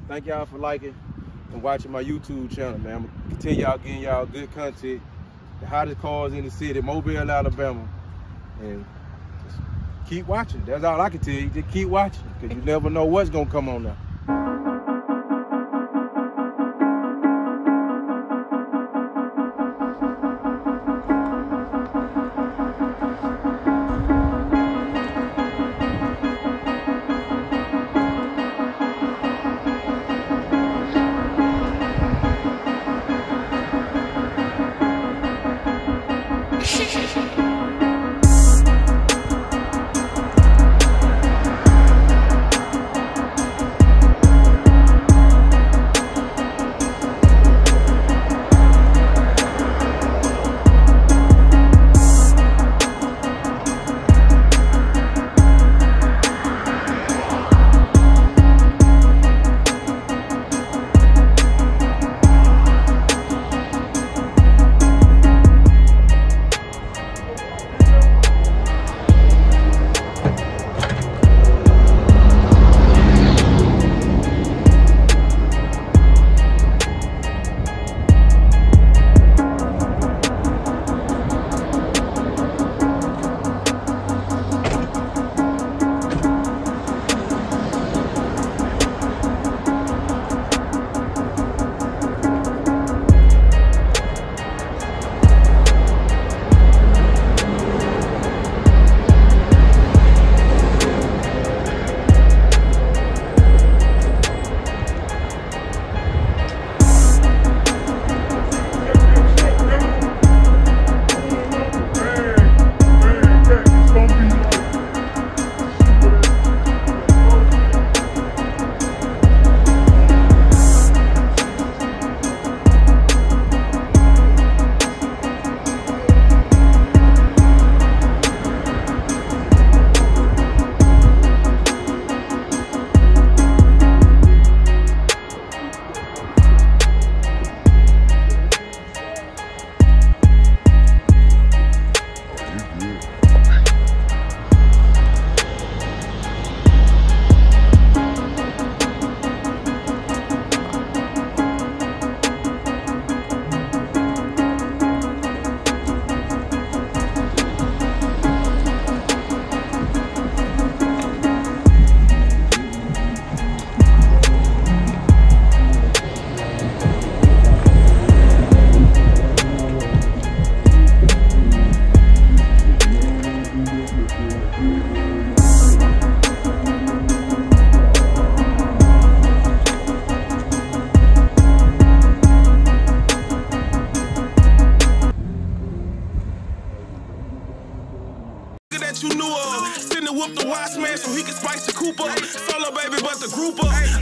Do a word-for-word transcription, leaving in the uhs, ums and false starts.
Thank y'all for liking and watching my YouTube channel, man. I'm gonna continue y'all getting y'all good content. The hottest cars in the city, Mobile, Alabama. And just keep watching. That's all I can tell you. Just keep watching, because you never know what's gonna come on now. You knew of. Send the whoop the watch man so he can spice the Cooper. Solo baby, but the grouper.